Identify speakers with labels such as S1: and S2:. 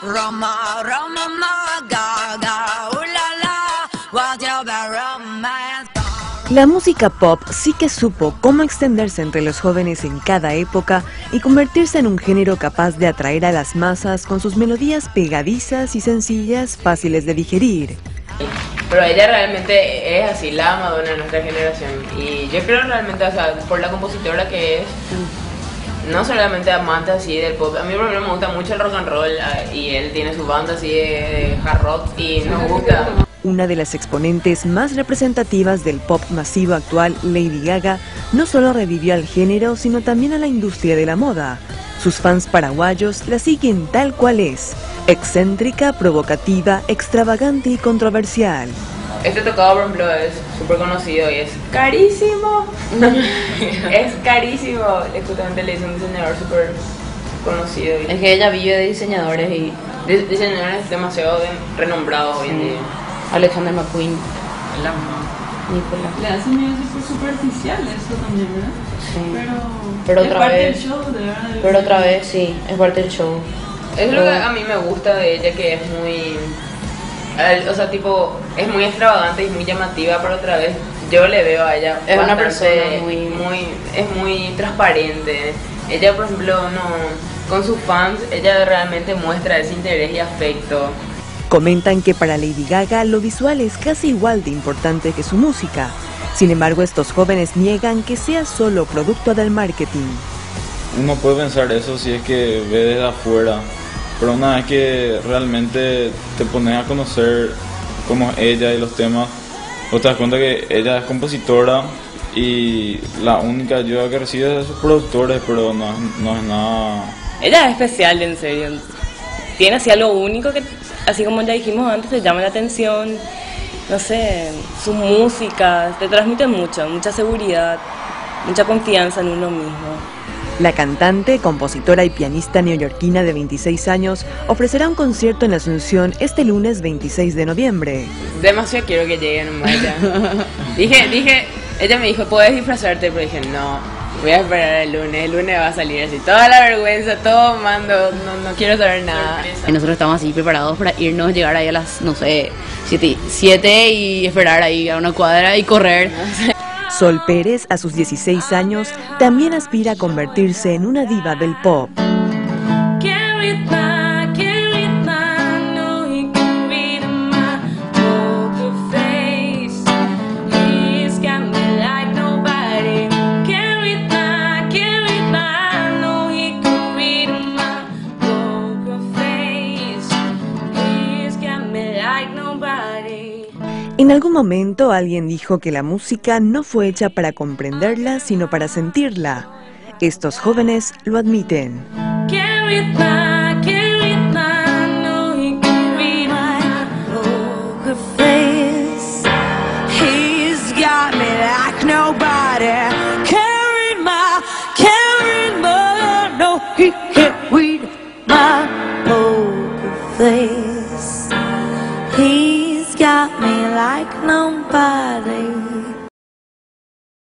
S1: Roma, Roma, ma, gaga, ooh la la, what's your bad romance?
S2: La música pop sí que supo cómo extenderse entre los jóvenes en cada época y convertirse en un género capaz de atraer a las masas con sus melodías pegadizas y sencillas, fáciles de digerir.
S3: Pero ella realmente es así, la Madonna de nuestra generación. Y yo creo realmente, o sea, por la compositora que es, no solamente amante así del pop. A mí por ejemplo me gusta mucho el rock and roll y él tiene su banda así de hard rock y nos gusta.
S2: Una de las exponentes más representativas del pop masivo actual, Lady Gaga, no solo revivió al género, sino también a la industria de la moda. Sus fans paraguayos la siguen tal cual es, excéntrica, provocativa, extravagante y controversial.
S3: Este tocado, por ejemplo, es súper conocido y es carísimo. Es carísimo. Justamente le hizo un diseñador súper conocido.
S4: Es que ella vive de diseñadores y
S3: diseñadores demasiado renombrados hoy en día.
S4: Alexander McQueen,
S5: Nicolás. Le hace medio superficial eso también, ¿verdad?
S4: Sí.
S5: Pero
S4: otra
S5: parte
S4: vez,
S5: del show, de verdad.
S4: pero otra vez sí, es parte del show.
S3: Es lo que a mí me gusta de ella, que es muy, o sea, tipo, es muy extravagante y muy llamativa, pero otra vez yo le veo a ella
S4: es una
S3: bastante,
S4: persona
S3: es muy transparente. Ella, por ejemplo, no, con sus fans, ella realmente muestra ese interés y afecto.
S2: Comentan que para Lady Gaga lo visual es casi igual de importante que su música. Sin embargo, estos jóvenes niegan que sea solo producto del marketing.
S6: Uno puede pensar eso si es que ve desde afuera, pero una vez que realmente te pones a conocer cómo es ella y los temas, vos te das cuenta que ella es compositora y la única ayuda que recibe es de sus productores, pero no es nada...
S7: Ella es especial, en serio. Tiene así algo único que, así como ya dijimos antes, te llama la atención. No sé, su música te transmite mucho, mucha seguridad, mucha confianza en uno mismo.
S2: La cantante, compositora y pianista neoyorquina de 26 años ofrecerá un concierto en la Asunción este lunes 26 de noviembre.
S3: Demasiado quiero que llegue nomás ya. Dije, ella me dijo, ¿puedes disfrazarte? Pero dije, no, voy a esperar el lunes va a salir así, toda la vergüenza, todo mando, no quiero saber nada.
S4: Y nosotros estamos así preparados para irnos, llegar ahí a las, no sé, 7 y esperar ahí a una cuadra y correr.
S2: Sol Pérez, a sus 16 años, también aspira a convertirse en una diva del pop. En algún momento alguien dijo que la música no fue hecha para comprenderla, sino para sentirla. Estos jóvenes lo admiten.
S1: He can't read my poker face.